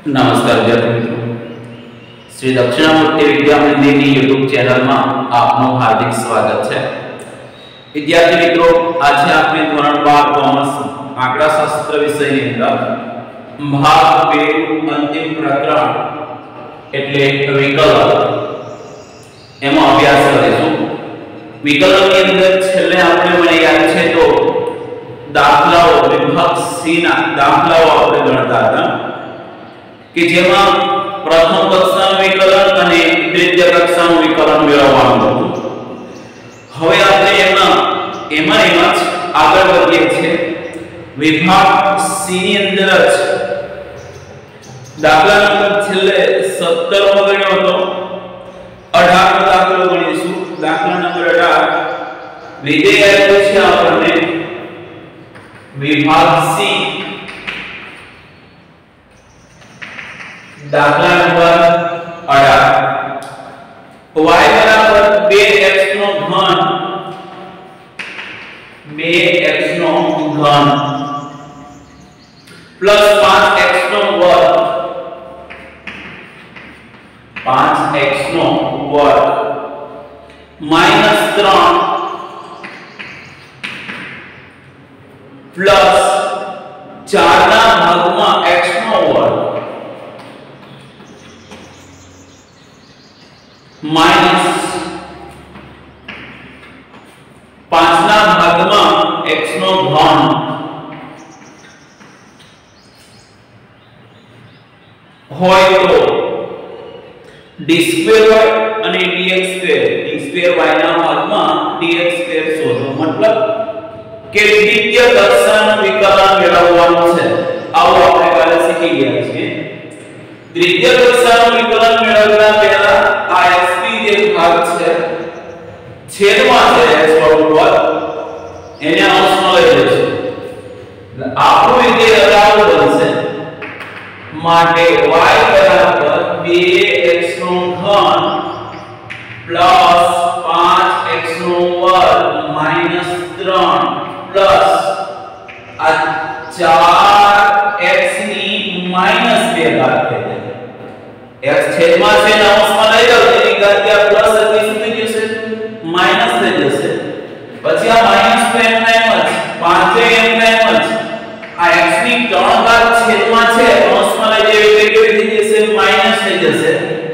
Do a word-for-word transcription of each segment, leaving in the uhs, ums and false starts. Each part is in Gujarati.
नमस्कार विद्यार्थी मित्रों, श्री दक्षिणामूर्ति विद्या मंदिर की यूट्यूब चैनल में आपनो हार्दिक स्वागत है। विद्यार्थी मित्रों, आज आपने धोरण बार कॉमर्स आंकड़ा शास्त्र विषय ની અંદર ભાગ બે અંતિમ પ્રકરણ એટલે વિકલન એમાં અભ્યાસ કરીશું। વિકલનની અંદર છેલ્લે આપણે મને યાદ છે તો દાખલાઓ વિભાગ સી ના દાખલાઓ આપણે ગણતા હતા કે જેમાં પ્રથમ કક્ષાનું વિકલન અને દ્વિતીય કક્ષાનું વિકલન મેળવવાનું હતું। હવે આપણે એમાં એમાં એમાં જ આગળ વધીએ છીએ। વિભાગ સી ની અંદર જ દાખલા નંબર છેલ્લે સત્તર મો ગણ્યો હતો, અઢાર નો દાખલો ગણીશું। દાખલા નંબર અઢાર વિધેય આપ્યું છે આપણને વિભાગ સી दाखला नंबर अठारह y बराबर टू x નો ઘન टू x નો ઘન प्लस फाइव x નો વર્ગ फाइव x નો વર્ગ माइनस थ्री प्लस चार ना भागમાં x નો વર્ગ माइनस पांच ना भाग में x नो घन होय तो d स्क्वेर y અને dx square d square y ना भाग में dx स्क्वेर शोधो। मतलब કે દ્વિતીય કક્ષાનું વિકલન મેળવવાનું છે। આવો આપણે કાલે શીખી ગયા છીએ। દ્વિતીય કક્ષાનું વિકલન મેળવતા પહેલા આ x ની જે ભાગ છે છેદમાં છે x બરાબર એને અંશમાં લઈ લેશું એટલે આપણું વિધેય અઢાર બનશે। માટે y બરાબર टू x નો ઘન પ્લસ फाइव x નો વર્ગ માઈનસ थ्री પ્લસ આ चार x ની માઈનસ टू ઘાત થઈ જાય। x છેદમાં છે ને અંશમાં લઈ જાવ તેની ઘાત ત્યાં પ્લસ હતી શું થઈ જશે માઈનસ થઈ જશે। પછી આ માઈનસ તો એમ ના એમ જ पाँच એમ ના એમ જ આ x ની ત્રણ ઘાત છેદમાં છે અંશમાં લઈ જાય એટલે કેવી થઈ જશે માઈનસ થઈ જશે।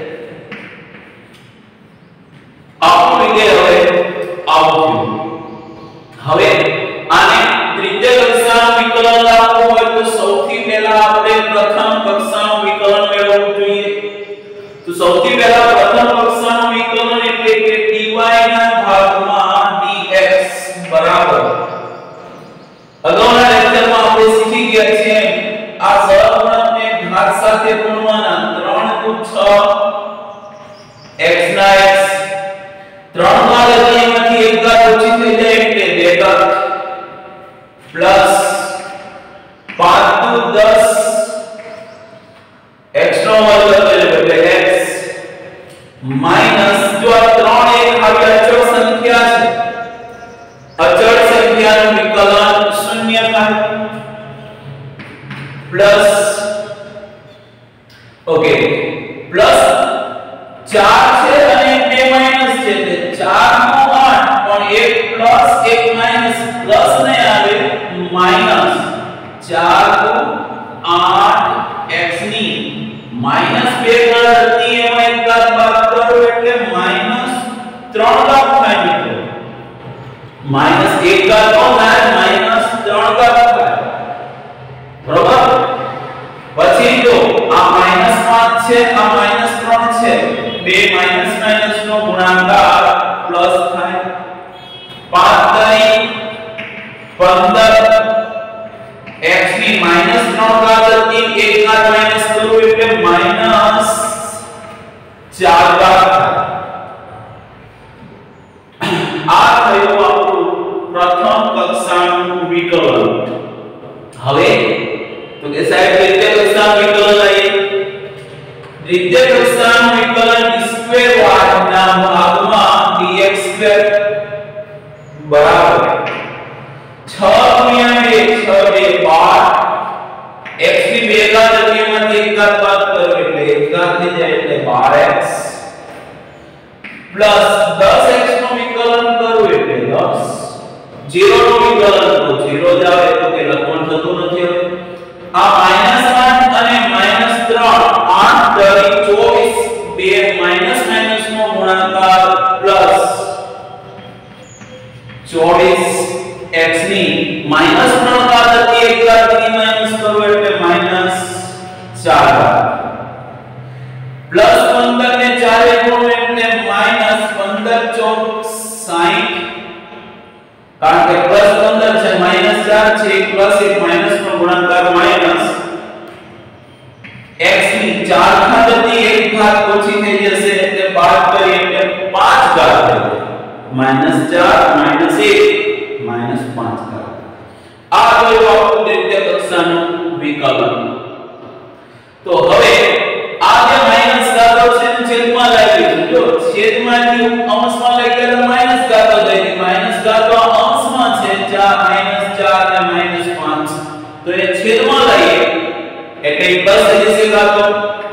આપણું વિધેય હવે આવું થયું। હવે આને તૃતીય કક્ષાનું વિકલન લાવવું હોય તો સૌથી પહેલા આપણે પ્રથમ કક્ષાનું વિકલન મેળવવું જોઈએ। तो સૌથી પહેલા પ્રથમ કક્ષાનું વિકલન એટલે કે dy ના ભાગમાં dx બરાબર અગાઉના લેક્ચરમાં આપણે શીખી ગયા છીએ આ સહગુણકને ઘાત સાથે ગુણવાના ત્રણ દુ छह x ના x ત્રણ ઘાત હતી એમાંથી એક ઘાત ઓછી થઈ જાય એટલે બે ઘાત પ્લસ पाँच दू दस x નો વર્ગ એટલે x माइनस जो आ ત્રણ એક આવી અચળ સંખ્યા છે અચળ સંખ્યાનું વિકલન શૂન્ય થાય પ્લસ ઓકે પ્લસ चार છે અને બે માઈનસ છે એટલે चार નો आठ પણ એક પ્લસ એક માઈનસ પ્લસ ને આવે માઈનસ चार દુ आठ x ની माइनस બે ઘાત હતી એમાં એક ઘાત બાદ કરો એટલે માઈનસ ત્રણ ઘાત થાય મિત્રો। માઈનસ એક ઘાત નો થાય માઈનસ ત્રણ ઘાત થાય બરોબર। પછી જો આ માઈનસ पाँच છે આ માઈનસ ત્રણ છે બે માઈનસ માઈનસ નો ગુણાકાર પ્લસ થાય पाँच તરી पंद्रह x ની માઈનસ ત્રણ ઘાત હતી એક ઘાત માઈનસ કરું એટલે માઈનસ चार ઘાત આ થયું આપણું પ્રથમ કક્ષાનું વિકલન। હવે તો કે સાહેબ દ્વિતીય કક્ષાનું વિકલન લઈએ। દ્વિતીય કક્ષાનું વિકલન સ્ક્વેર y ના ભાગમાં dx સ્ક્વેર બરાબર छह गुण્યા બે छह બે बारह x ની બે ઘાત હતી એમાંથી એક घात बात करो એટલે એક ઘાત થઈ જાય એટલે બાર એક્સ પ્લસ દસ એક્સ નું વિકલન કરું એટલે દસ ઝીરો નું વિકલન તો ઝીરો જ આવે તો કે લખવાનું થતું નથી હવે આ માઈનસ આઠ અને માઈનસ ત્રણ આઠ તરી ચોવીસ બે માઈનસ માઈનસ નો ગુણાકાર પ્લસ ચોવીસ x ની માઈનસ ત્રણ ઘાત હતી એક ઘાત ની માઈનસ કરો એટલે માઈનસ ચાર ઘાત પ્લસ પંદર ને ચાર એ ગુણો એટલે માઈનસ પંદર ચોક સાઠ કારણ કે પ્લસ પંદર છે માઈનસ ચાર છે એક પ્લસ એક માઈનસ નો ગુણાકાર માઈનસ x ની ચાર ઘાત હતી એક ઘાત ઓછી થઈ જશે એટલે બાદ કરીએ એટલે પાંચ ઘાત થશે માઈનસ ચાર માઈનસ એક માઈનસ પાંચ ઘાત આ થયું આપણું દ્વિતીય કક્ષાનું વિકલન તો હવે આ જે માઈનસ ઘાતો છે ને છેદમાં લાવી દીધું જો છેદમાંથી અંશમાં લઈ ગયા માઈનસ ઘાતો થઈ માઈનસ ઘાતો અંશમાં છે ચાર માઈનસ ચાર ને માઈનસ પાંચ તો એ છેદમાં લઈએ એટલે પ્લસ થઈ જશે ઘાતો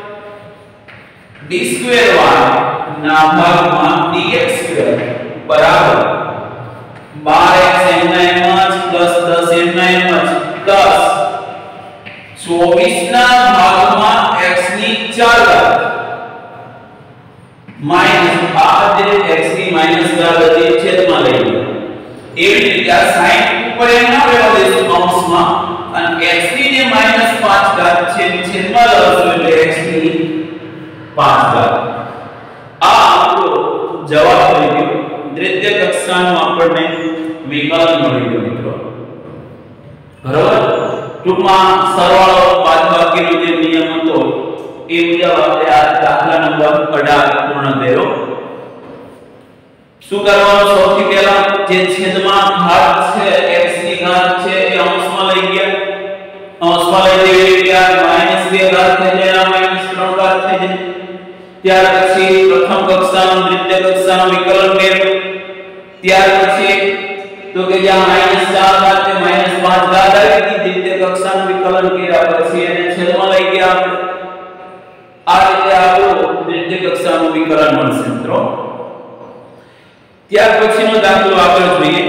d સ્ક્વેર y ના ભાગમાં dx સ્ક્વેર બરાબર બાર એક્સ એમના એમ જ પ્લસ દસ એમના એમ જ પ્લસ ચોવીસ ના ભાગમાં x ની ચાર ઘાત માઈનસ આ જે x ની માઈનસ ઘાત હતી છેદમાં લઈ લો એવી રીતે આ સાઈન ઉપર એમ ના રહેવા દેશું અંશમાં અને x ની જે માઈનસ પાંચ ઘાત છે એ છેદમાં લખશું એટલે x ની પાંચ ઘાત આ આપણો જવાબ થઈ ગયો દ્વિતીય કક્ષાનું આપણને વિકલન મળી ગયું મિત્રો બરાબર ટૂંકમાં સરવાળો બાદબાકીનો જે નિયમ હતો એ મુજબ આપણે આ દાખલા નંબર અઢાર પૂર્ણ કર્યો શું કરવાનું સૌથી પહેલા જે છેદમાં ઘાત છે x ની ઘાત છે એ અંશમાં લઈ ગયા અંશમાં લઈ જઈએ એટલે માઈનસ બે ઘાત થઈ જાય માઈનસ ત્રણ ઘાત થઈ જાય ત્યાર પછી પ્રથમ કક્ષાનું દ્વિતીય કક્ષાનું વિકલન કર્યું ત્યાર પછી તો કે જ્યાં માઈનસ ચાર ઘાત ને માઈનસ પાંચ ઘાત આવી હતી દ્વિતીય કક્ષાનું વિકલન કર્યા પછી એને છેદમાં લઈ ગયા આપણે આ રીતે આપણું દ્વિતીય કક્ષાનું વિકલન મળશે મિત્રો ત્યાર પછીનો દાખલો આગળ જોઈએ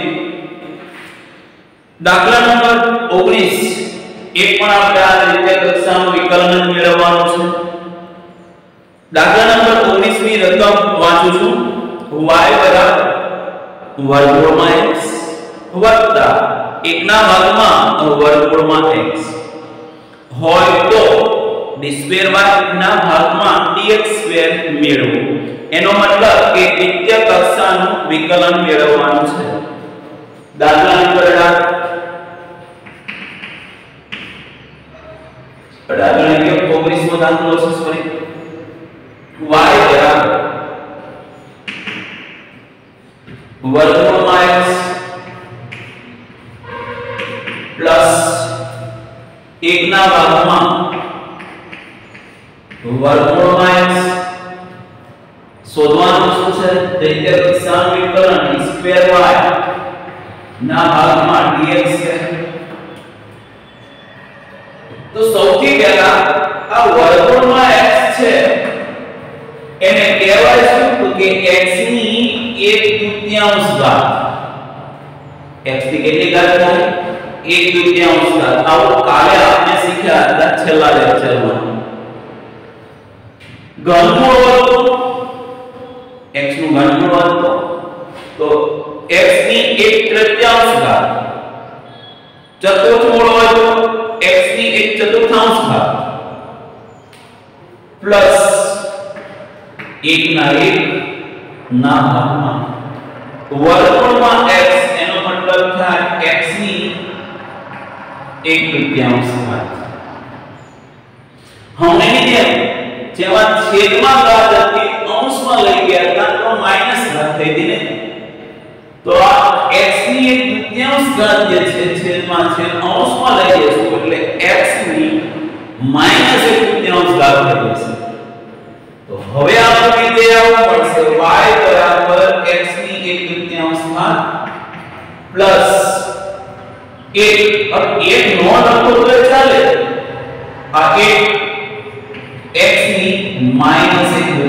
દાખલા નંબર ઓગણીસ એક પણ આપણે આ દ્વિતીય કક્ષાનું વિકલન મેળવવાનું છે દાખલા નંબર ઓગણીસ ની રકમ વાંચું છું y બરાબર વર્ગમૂળમાં x વત્તા એક ના ભાગમાં વર્ગમૂળમાં x હોય તો d સ્ક્વેર y ના ભાગમાં dx સ્ક્વેર મેળવો એનો મતલબ કે દ્વિતીય કક્ષાનું વિકલન મેળવવાનું છે દાખલા નંબર અઢાર અઢાર ને ઓગણીસ મો દાખલો છે સોરી y બરાબર વર્ગમૂળમાં x પ્લસ એક ના ભાગમાં વર્ગમૂળમાં x શોધવાનું શું છે દ્વિતીય કક્ષાનું વિકલન d સ્ક્વેર y ના ભાગમાં dx છે તો સૌથી પહેલા આ વર્ગમૂળમાં x છે એને કહેવાય શું તો કે x ની એક તૃતીયાંશ ઘાત x ની કેટલી ઘાત થાય એક તૃતીયાંશ ઘાત આવો કાલે આપણે શીખ્યા હતા છેલ્લા લેક્ચરમાં ઘનમૂળ હતો x નું ઘનમૂળ હતો તો x ની એક તૃતીયાંશ ઘાત ચતુર્થ મૂળ હોય તો x ની એક ચતુર્થાંશ ઘાત પ્લસ એક ના એક ના ભાગમાં વર્ગમૂળમાં x એનો મતલબ થાય x ની એક તૃતીયાંશ ઘાત હમણાંની જેમ જેમાં છેદમાં ઘાત હતી અંશમાં લઈ ગયા હતા તો માઈનસ ઘાત થઈ હતી ને તો આ x ની એક તૃતીયાંશ ઘાત જે છે છેદમાં છે અંશમાં લઈ જશું એટલે x ની માઈનસ એક તૃતીયાંશ ઘાત થઈ જશે તો હવે આપણને જે આવવું પડશે y બરાબર x ની એક તૃતીયાંશ ઘાત પ્લસ એક अब एक નો લખો તો ચાલે આ એક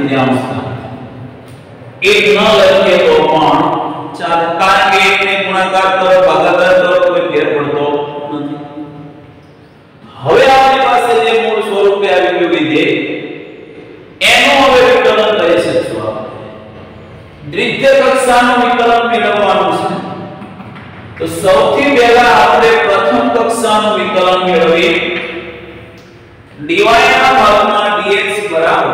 तृतीयांश घात एक न લખીએ તો પણ ચાલે કારણ કે એક ને ગુણાકાર કરો ભાગાકાર કરો કોઈ ફેર પડતો નથી. હવે આપણી પાસે જે મૂળ સ્વરૂપે આવી ગયું વિધેય એનું હવે વિકલન કરી શકશું આપણે. દ્વિતીય કક્ષાનું વિકલન મેળવવાનું છે તો સૌથી પહેલા આપણે પ્રથમ કક્ષાનું વિકલન મેળવી dy ના ભાગમાં dx બરાબર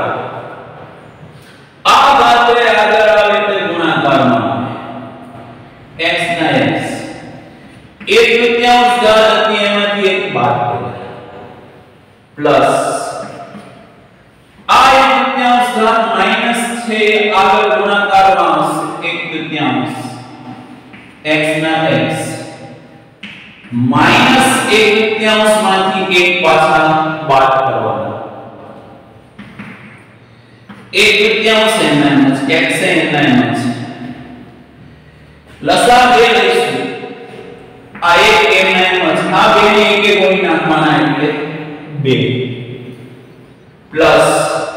આ ઘાતને આગળ આવે તે ગુણાકારમાં x ના x એક તૃતીયાંશ ઘાત હતી એમાંથી એક બાદ કરો પ્લસ આ એક તૃતીયાંશ ઘાત માઈનસ છે આગળ ગુણાકારમાં આવશે એક તૃતીયાંશ x ના x માઈનસ એક તૃતીયાંશ માંથી એક પાછા બાદ કરવાના एक तृतीयांश n ना m x से n ना m लसा બે લઈશું આ એક m ના m આ બે ને એકે કોઈ નાખવાના એટલે બે પ્લસ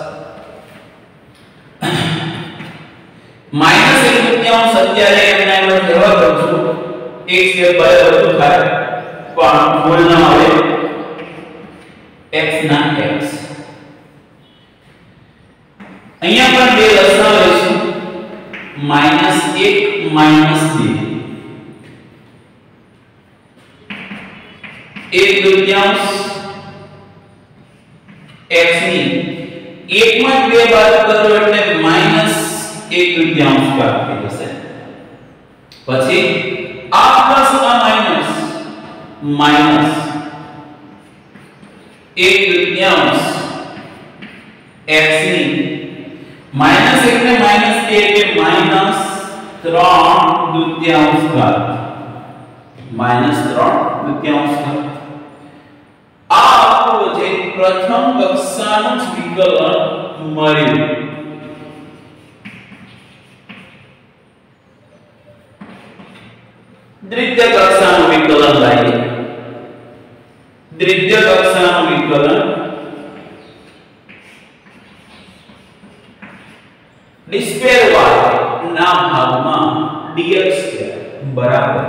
માઈનસ એક તૃતીયાંશ અત્યારે m ના m જવા કરું છું એક સ્ટેપ ભલે વધુ થાય પણ ભૂલ ન આવે x ના x અહીંયા પણ બે લસા લઈશું માઈનસ એક માઈનસ બે એક તૃતીયાંશ x ની એક માં બે બાદ કરો એટલે માઈનસ એક તૃતીયાંશ પ્રાપ્ત થશે. પછી આ પ્લસ આ માઈનસ માઈનસ એક તૃતીયાંશ x ની माइनस एक में माइनस के के माइनस ત્રણ द्वितीयांश घात माइनस ત્રણ द्वितीयांश घात आ आपको जे प्रथम कक्षाનું વિકલન મળ્યું. દ્વિતીય કક્ષાનું વિકલન લાવીએ. દ્વિતીય કક્ષાનું વિકલન d स्क्वायर y ના ભાગમાં dx સ્ક્વેર બરાબર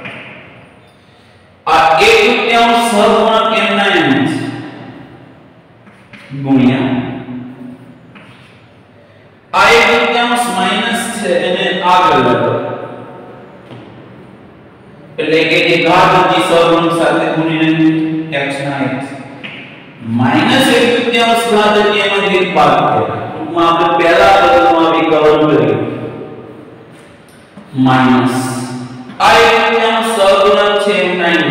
આ એક તૃતીયાંશ સહગુણક m ના m ગુણ્યા આ એક તૃતીયાંશ માઈનસ છે એને આગળ લખો એટલે કે જે ઘાત હતી સહગુણક સાથે ગુણીને x ના x માઈનસ એક તૃતીયાંશ ઘાત હતી એમાં એક બાદ કરો આપણે પહેલા પદમાં વિકલન કર્યું માઈનસ આ એક તૃતીયાંશ સહગુણક છે m ના m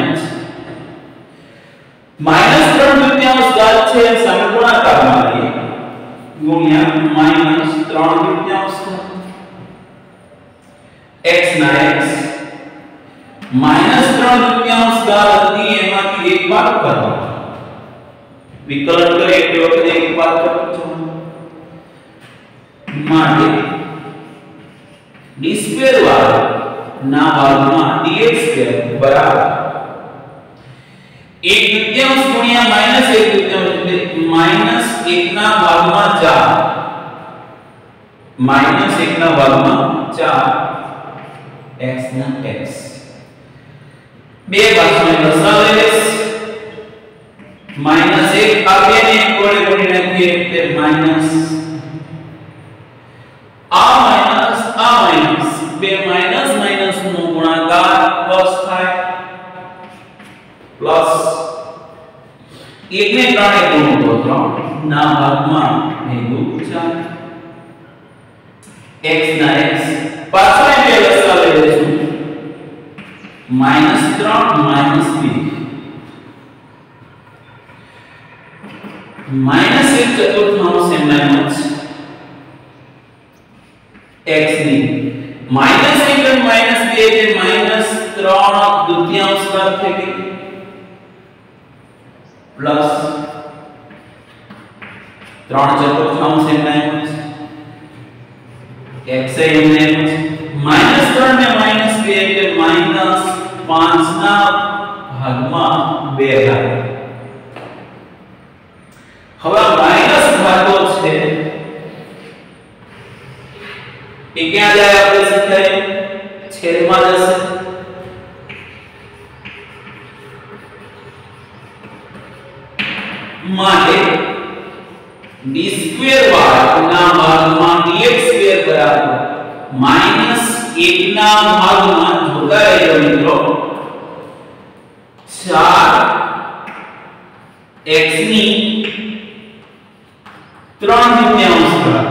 માઈનસ ત્રણ તૃતીયાંશ ઘાત છે સામે ગુણાકારમાં લઈએ ગુણ્યા માઈનસ ત્રણ તૃતીયાંશ x ના x માઈનસ ત્રણ તૃતીયાંશ ઘાત હતી એમાંથી એક બાદ કરો વિકલન કરે એટલે વખતે એક બાદ કરવું માટે d સ્ક્વેર y ના ભાગમાં dx સ્ક્વેર બરાબર એક તૃતીયાંશ ગુણ્યા માઈનસ એક તૃતીયાંશ એટલે માઈનસ એક ના ભાગમાં ચાર માઈનસ એક ના ભાગમાં ચાર x ના x બે બાજુને લસાઅ લઈશ માઈનસ એક આ બે ને એક વડે ગુણી નાખીએ એટલે માઈનસ આ માઈનસ આ માઈનસ બે માઈનસ માઈનસ નો ગુણાકાર પ્લસ થાય પ્લસ એક ને ત્રણ એ ગુણો તો ત્રણ ના ભાગમાં ભેગું ચાર x ના x પાછળ બે લસા લઈ લઈશું માઈનસ ત્રણ માઈનસ બે માઈનસ એક ચતુર્થાંશ m ના m x ની માઈનસ એક અને માઈનસ બે એટલે માઈનસ ત્રણ દ્વિતીયાંશ ઘાત થઈ ગઈ પ્લસ ત્રણ ચતુર્થાંશ m ના m x એ m ના m માઈનસ ત્રણ ને માઈનસ બે એટલે માઈનસ પાંચ ના ભાગમાં બે ઘાત. હવે માઈનસ ભાગો છે ક્યાં જાય આપણે શીખાય છેદમાં જશે માટે d સ્ક્વેર ના ભાગમાં dx સ્ક્વેર બરાબર માઈનસ એક ના ભાગમાં જોડાયેલો મિત્રો ચાર x ની ત્રણ દુત્યાંશ ઘાત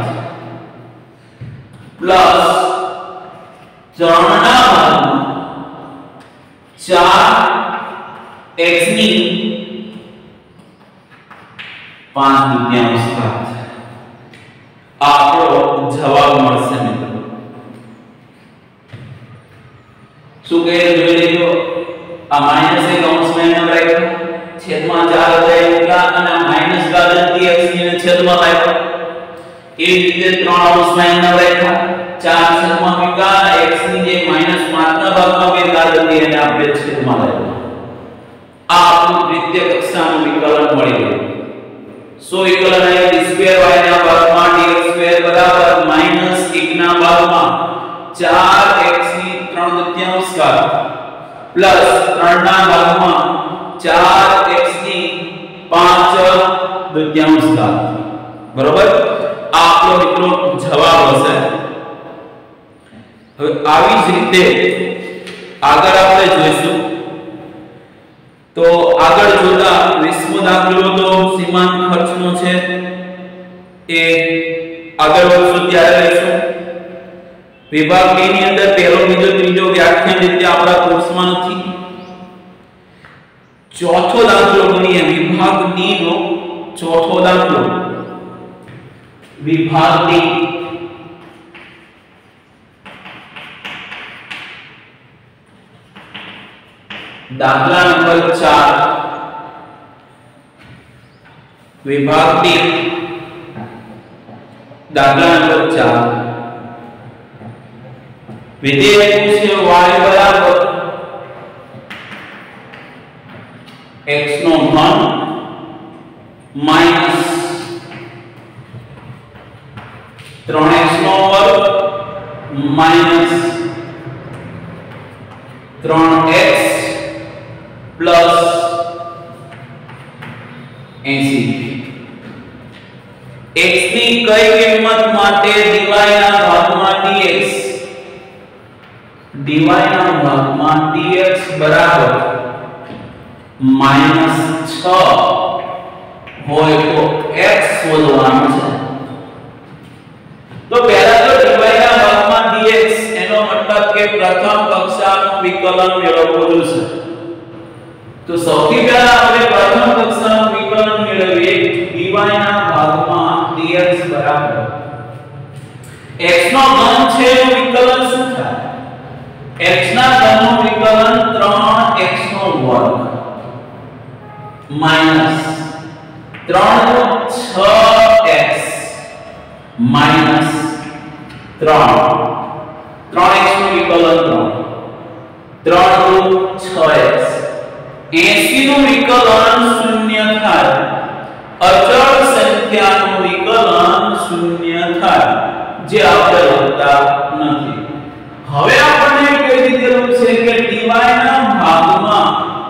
પ્લસ ત્રણ ના ભાગમાં ચાર x ની પાંચ દુત્યાંશ ઘાત આપણો જવાબ મળશે મિત્રો શું કહે જોઈ લેજો આ માઈનસ એક કૌંસમાં એમ રાખ્યું છેદમાં ચાર જાય એટલા અને માઈનસ ગાદનથી x ને છેદમાં રાખ્યો એ રીતે ત્રણ કૌંસમાં એમ રાખ્યા ચાર છેદમાં વિકા x ની જે માઈનસ પાંચ ના ભાગમાં બે ગાદનથી એને આપણે છેદમાં રાખ્યો આ આપણું દ્વિતીય કક્ષાનું વિકલન મળી ગયું સો વિકલન એ d સ્ક્વેર y ના ભાગમાં dx સ્ક્વેર બરાબર માઈનસ એક ના ભાગમાં ચાર x ની ત્રણ દુત્યાંશ ઘાત પ્લસ ત્રણ ના ભાગમાં ચાર x ની પાંચ દુત્યાંશ ઘાત બરોબર આ આપણો મિત્રો જવાબ હશે હવે આવી જ રીતે આગળ આપણે જોઈશું તો આગળ જોતા વીસમો દાખલો તો સીમાંત ખર્ચનો છે એ આગળ વધશું ત્યારે લઈશું વિભાગ બી ની અંદર પહેલો બીજો ત્રીજો વ્યાખ્યાન રીતે આપણા કોર્સમાં નથી ચોથો દાખલો ગણીએ વિભાગ ડી નો ચોથો દાખલો વિભાગ ડી दाखला नंबर चार विभाग डी दाखला नंबर चार विधेय पूछे y बराबर x નો ઘન માઈનસ ત્રણ x નો વર્ગ માઈનસ ત્રણ x प्लस एंसी x ની કઈ કિંમત માટે dy ના ભાગમાં dx dy ના ભાગમાં dx બરાબર માઈનસ છ હોય તો x શોધવાનું છે તો પહેલા તો dy ના ભાગમાં dx એનો મતલબ કે પ્રથમ કક્ષાનું વિકલન મેળવવું જોઈશે તો સૌથી પહેલા આપણે પ્રથમ કક્ષાનું વિકલન મેળવીએ dy ના ભાગમાં dx બરાબર x નો ઘન છે એનું વિકલન શું થાય x ના ઘનનું વિકલન ત્રણ x નો વર્ગ માઈનસ ત્રણ દુ છ x માઈનસ ત્રણ ત્રણ x નું વિકલન ત્રણ ત્રણ દુ છ x एंसी નું વિકલન શૂન્ય થાય અચળ સંખ્યાનું વિકલન શૂન્ય થાય જે આપણે લખતા નથી હવે આપણને કહી દીધેલું છે કે dy ના ભાગમાં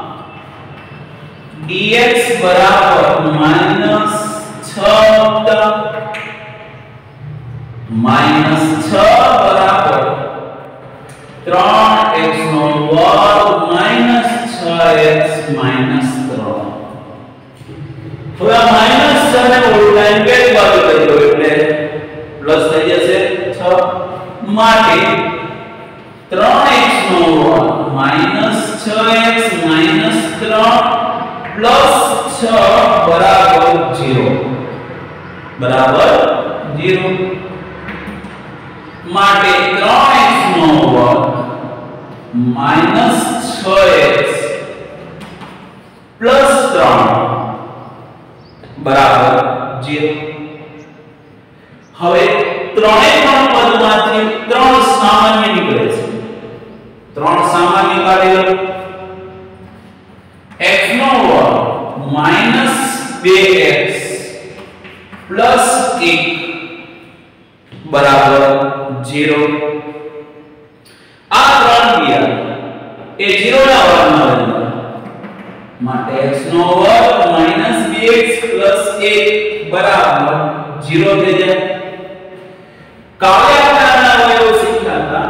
dx બરાબર માઈનસ છ માઈનસ છ બરાબર ત્રણ x નો વર્ગ માઈનસ છ x માઈનસ ત્રણ હવે માઈનસ છ ને ઉલટાઈને બે બાજુ લઈ લો એટલે પ્લસ થઈ જશે છ માટે ત્રણ x નો વર્ગ માઈનસ છ x માઈનસ ત્રણ પ્લસ છ બરાબર ઝીરો બરાબર ઝીરો માટે ત્રણ x નો વર્ગ માઈનસ છ x પ્લસ ત્રણ બરાબર ઝીરો હવે ત્રણે ત્રણ પદમાંથી ત્રણ સામાન્ય નીકળે છે ત્રણ સામાન્ય કાઢી લો x નો વર્ગ માઈનસ બે x પ્લસ એક બરાબર ઝીરો આ ત્રણ ગયા એ ઝીરો ના વર્ગમાં બનશે માટે x નો વર્ગ માઈનસ બે એક્સ પ્લસ એક બરાબર ઝીરો થઈ જાય કાવ્યાકારના અવયવો શીખ્યા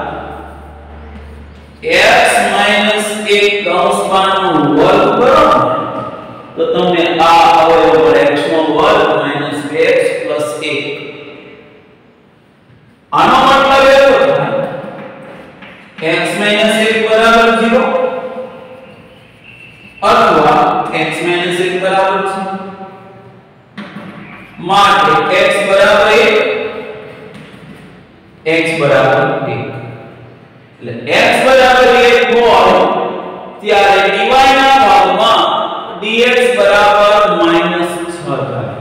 હતા x માઈનસ એક કૌંસમાંનો વર્ગ કરો તો તમને આ અવયવ પર x નો વર્ગ માઈનસ બે એક્સ પ્લસ એક આનો મતલબ એવો થાય x માઈનસ એક બરાબર ઝીરો અથવા x માઈનસ એક બરાબર છે માટે x બરાબર એક x બરાબર એક એટલે x બરાબર એક હોય ત્યારે dy ના ભાગમાં dx બરાબર માઈનસ છ થાય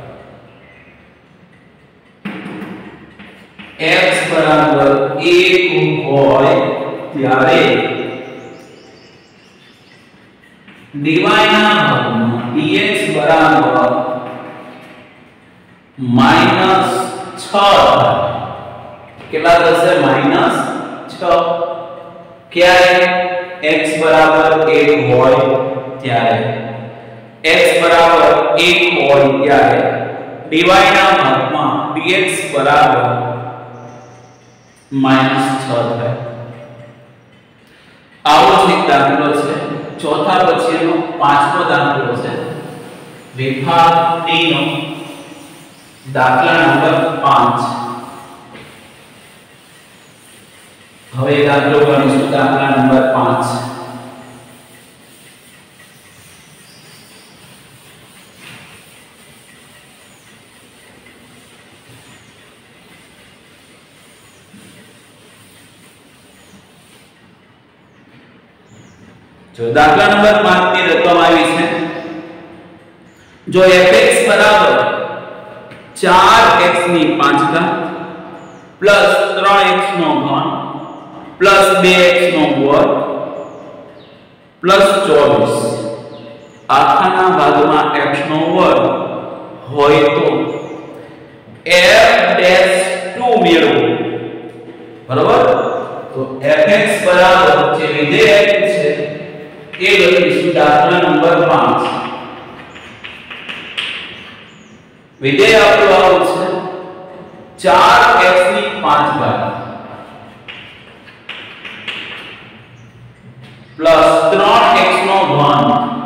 x બરાબર એક હોય ત્યારે dy ના ભાગમાં dx બરાબર માઈનસ છ થાય કેટલા થશે માઈનસ છ ક્યારે x બરાબર એક હોય ત્યારે x બરાબર એક હોય ત્યારે dy ના ભાગમાં dx બરાબર માઈનસ છ થાય આવો જ એક દાખલો છે ચોથા પછીનો પાંચમો દાખલો છે વિભાગ ડી નો દાખલા નંબર પાંચ હવે દાખલો ગણીશું દાખલા નંબર પાંચ જો દાખલા નંબર પાંચ ની રકમ આવી છે જો fx બરાબર ચાર x ની પાંચ ઘાત પ્લસ ત્રણ x નો ઘન પ્લસ બે x નો વર્ગ પ્લસ ચોવીસ આખાના ભાગમાં x નો વર્ગ હોય તો f ડેશ ટુ મેળવો બરાબર તો fx બરાબર જે વિધેય છે એ લખીશું દાખલા નંબર પાંચ વિધેય આપણું આવું છે ચાર x ની પાંચ ઘાત પ્લસ ત્રણ x નો ઘન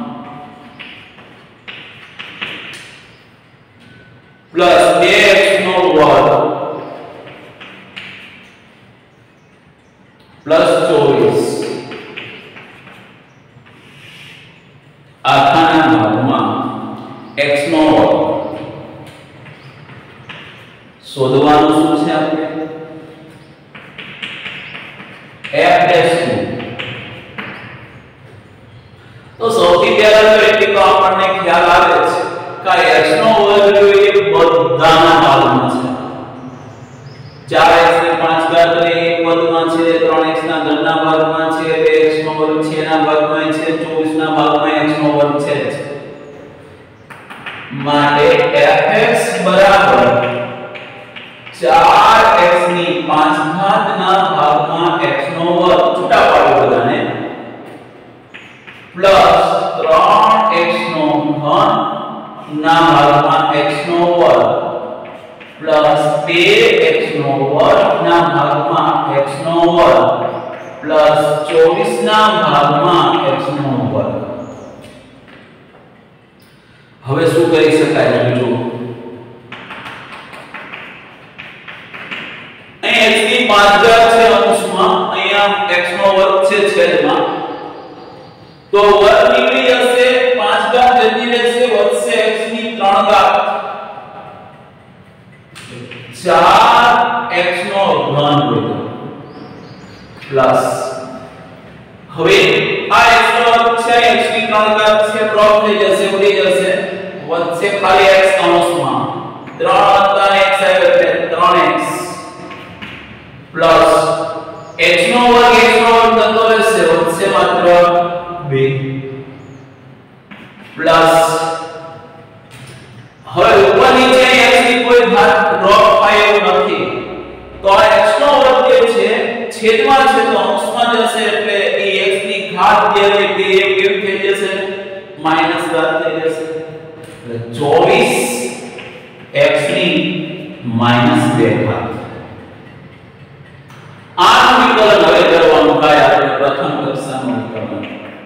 પ્લસ બે x નો વર્ગ પ્લસ ચોવીસ આખાના ભાગમાં x નો વર્ગ શોધવાનું શું છે આપણે f ડેશ ટુ તો સૌથી પહેલા તો એટલી તો આપણને ખ્યાલ આવે છે કે x નો વર્ગ એ બધાના ભાગમાં છે ચાર x ને પાંચ ઘાત એ એક પદમાં છે ત્રણ x ના ઘનના ભાગમાં છે બે x નો વર્ગ છે ના ભાગમાં છે ચોવીસ ના ભાગમાં x નો વર્ગ છે માટે fx બરાબર ચાર x ની પાંચ ઘાત ના ભાગમાં x નો વર્ગ છૂટા પાડો બધાને પ્લસ ત્રણ x નો ઘન ના ભાગમાં x નો વર્ગ પ્લસ બે x નો વર્ગ ના ભાગમાં x નો વર્ગ પ્લસ ચોવીસ ના ભાગમાં x નો વર્ગ હવે શું કરી શકાય જો અહીં x ની પાંચ ઘાત છે અંશમાં અહીંયા x નો વર્ગ છે છેદમાં તો વર્ગ નીકળી જશે પાંચ ઘાત જતી રહેશે વધશે x ની ત્રણ ઘાત ચાર x નો ઘન પ્લસ હવે આ x નો વર્ગ છે x ની ત્રણ ઘાત છે ડ્રોપ થઈ જશે ઉડી જશે વધશે ખાલી x અંશમાં ત્રણ વત્તા x આવે એટલે ત્રણ x પ્લસ x નો વર્ગ x નો વર્ગ થતો રહેશે વધશે માત્ર બે પ્લસ હવે ઉપર નીચે x ની કોઈ ઘાત ડ્રોપ થાય એવું નથી તો આ x નો જશે એટલે એ x ની ઘાત જે હોય તે કેમ થઈ જશે માઈનસ ઘાત થઈ જશે એટલે ચોવીસ x ની માઈનસ બે ઘાત આ વિકલન હવે કરવાનું થાય આપણે પ્રથમ કક્ષાનું વિકલન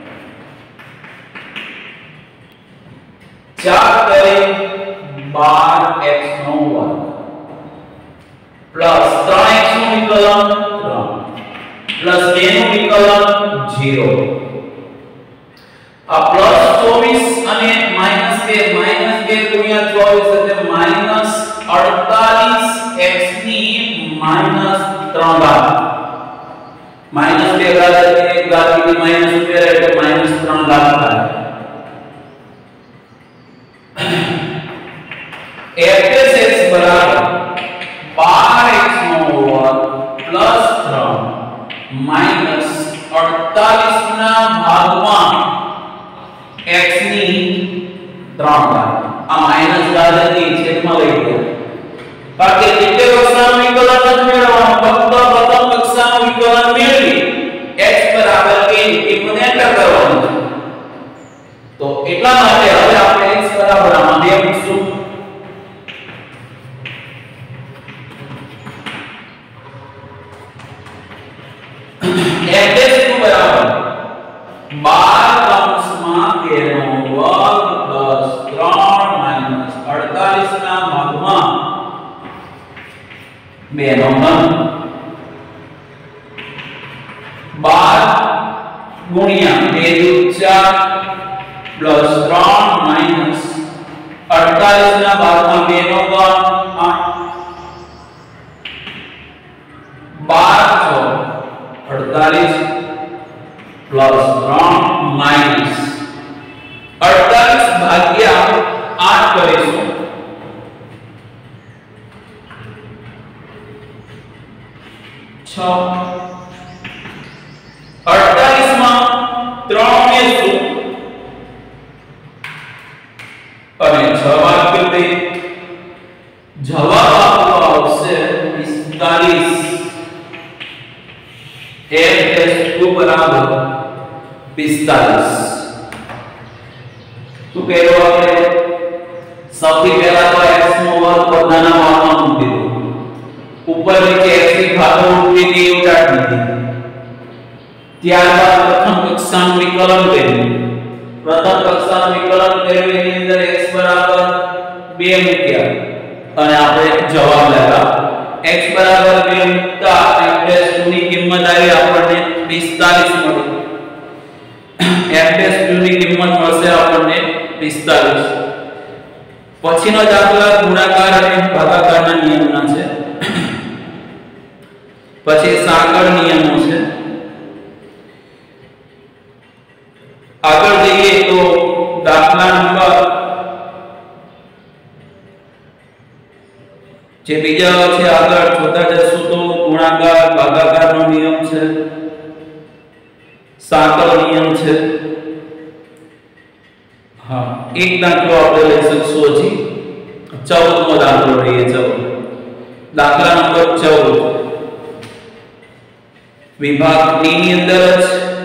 ચાર કરી બાર x નો વર્ગ પ્લસ ત્રણ x નું વિકલન ત્રણ પ્લસ બે નું વિકલન ઝીરો આ પ્લસ ચોવીસ અને માઈનસ બે માઈનસ બે ગુણ્યા ચોવીસ એટલે માઈનસ અડતાલીસ x ની માઈનસ ત્રણ ઘાત માઈનસ બે ઘાત એટલે એક ઘાત ની માઈનસ ઉમેરે એટલે માઈનસ ત્રણ ઘાત થાય f(x) બરાબર બાર x નો વર્ગ પ્લસ ત્રણ માઈનસ અડતાલીસ ના ભાગમાં x ની ત્રણ ઘાત આ માઈનસ ઘાત હતી છેદમાં લઈ ગયા બાકી દ્વિતીય કક્ષાનું વિકલન જ મેળવવાનું ફક્ત પ્રથમ કક્ષાનું વિકલન મેળવી x બરાબર k ની કિંમત એન્ટર કરવાની તો એટલા માટે હવે આપણે x બરાબર આમાં બે મૂકશું f(x) બરાબર બાર કૌંસમાં બે નો વર્ગ પ્લસ ત્રણ માઈનસ અડતાલીસ ના ભાગમાં બે નો ઘન બાર ગુણ્યા બે દુ ચાર પ્લસ ત્રણ માઈનસ અડતાલીસ ના ભાગમાં બે નો ઘન આઠ બાર ચોક અડતાલીસ પ્લસ ત્રણ માઈનસ અડતાલીસ ભાગ્યા આઠ કરીશું છ અડતાલીસ માં ત્રણ ને શું અને છ વાગ્યો તે જવાબ આપણો આવશે પિસ્તાલીસ f(x) બરાબર પિસ્તાલીસ શું કહેલો આપણે સૌથી પહેલા તો x નો વર્ગ બધાના ભાગમાં મૂકી દો ઉપર નીચે x ની ઘાતો ઉડી ગઈ ઉડાડી દીધી ત્યારબાદ પ્રથમ કક્ષાનું વિકલન કર્યું પ્રથમ કક્ષાનું વિકલન કર્યું એની અંદર x બરાબર બે મૂક્યા અને આપણે જવાબ લાવ્યા x બરાબર બે મૂકતા f' ની કિંમત આવી આપણને પિસ્તાલીસ મળી f' ની કિંમત મળશે આપણને પિસ્તાલીસ પછીનો દાખલા ગુણાકાર અને ભાગાકારના નિયમના છે પછી સાંકળ નિયમો છે આગળ જઈએ તો દાખલા નંબર જે બીજા છે આગળ જોતા જશું તો ગુણાકાર ભાગાકારનો નિયમ છે સાંકળ નિયમ છે હા એક દાખલો આપણે લઈ શકશું હજી ચૌદ મો દાખલો લઈએ ચૌદ દાખલા નંબર ચૌદ વિભાગ ડી ની અંદર જ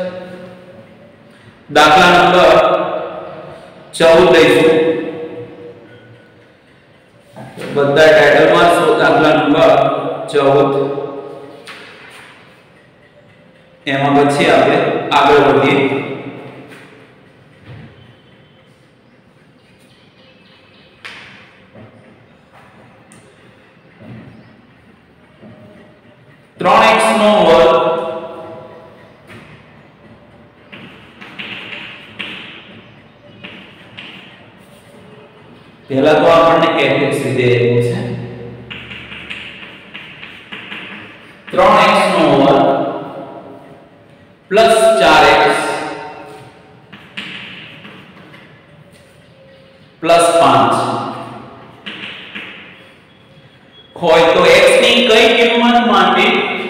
દાખલા નંબર ચૌદ લઈશું બધા ટાઇટલમાં સો દાખલા નંબર ચૌદ એમાં પછી આપણે આગળ વધીએ ત્રણ x નો વર્ગ પહેલા તો આપણને fx વિધેય છે ત્રણ x નો વર્ગ પ્લસ ચાર x પ્લસ પાંચ હોય તો x ની કઈ કિંમત માટે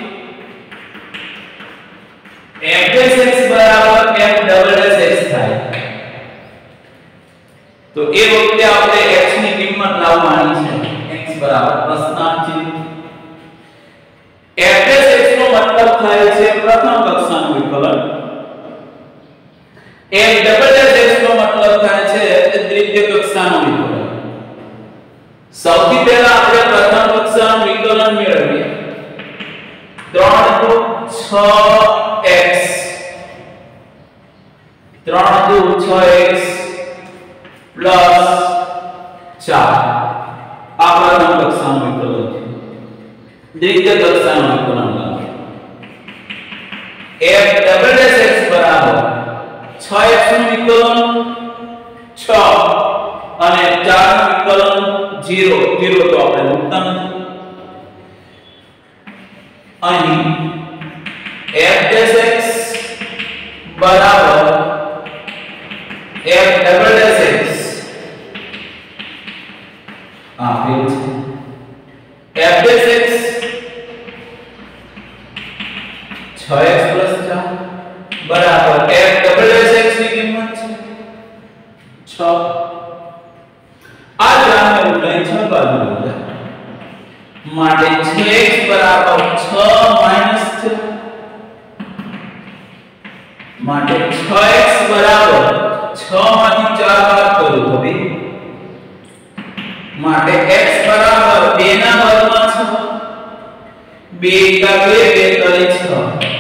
f(x) બરાબર f ડબલ x થાય તો એ વખતે આપણે x ની કિંમત લાવવાની છે x બરાબર પ્રશ્નાર્થ ચિહ્ન f(x) નો મતલબ થાય છે પ્રથમ કક્ષાનું ઝીરો ઝીરો તો આપણે મૂકતા નથી અહીં f dash x બરાબર f double dash x આ ફેલ છે f dash x छह एक्स plus चार बराबर f double dash x की कीमत છે छह आ चार में उठाई छह बाजू हो માટે छह एक्स बराबर छह minus चार માટે छह एक्स बराबर छह માંથી चार બાદ કરો તો બે માટે x बराबर दो ના વર્ગમાં छह બે का બે બે તરી छह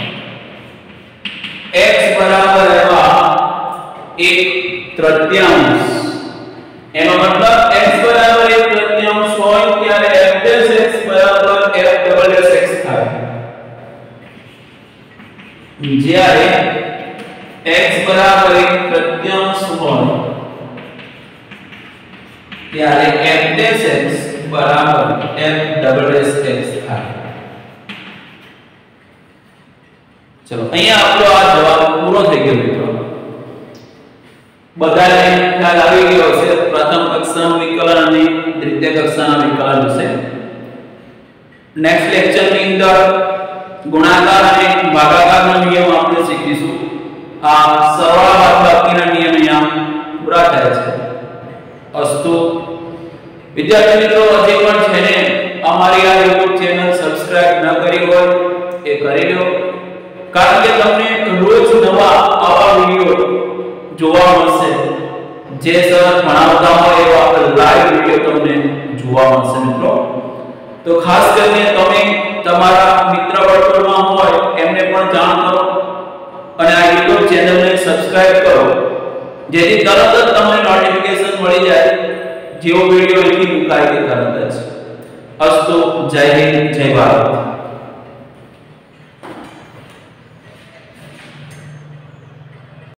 x बराबर एवा एक तृतीयांश एनो मतलब x बराबर एक तृतीयांश होय त्यारे f dash x बराबर f double dash x थाय ज्यारे x बराबर एक तृतीयांश होय त्यारे f dash x बराबर f double dash x थाय चलो અહીંયા આપણો આ જવાબ પૂરો થઈ ગયો મિત્રો બધાને ખ્યાલ આવી ગયો છે પ્રથમ કક્ષાનું વિકલન અને દ્વિતીય કક્ષાના વિકલન વિશે નેક્સ્ટ લેક્ચર ની અંદર ગુણાકાર અને ભાગાકારનો નિયમ આપણે શીખીશું આ સરળ બાદબાકીના નિયમ અહીંયા પૂરા થાય છે અસ્તુ વિદ્યાર્થી મિત્રો હજી પણ છે ને અમારી આ YouTube ચેનલ સબસ્ક્રાઇબ ન કરી હોય એ કરી લો કારણ કે તમને રોજ નવા આવા વિડિયો જોવા મળશે જે સર ભણાવતા હોય એવા આપણે લાઈવ વિડિયો તમને જોવા મળશે મિત્રો તો ખાસ કરીને તમે તમારા મિત્ર વર્તુળમાં હોય એમને પણ જાણ કરો અને આ YouTube ચેનલને સબસ્ક્રાઇબ કરો જેથી તરત જ તમને નોટિફિકેશન મળી જાય જેવો વિડિયો અહીંથી મુકાય કે તરત જ અસ્તુ જય હિન્દ જય ભારત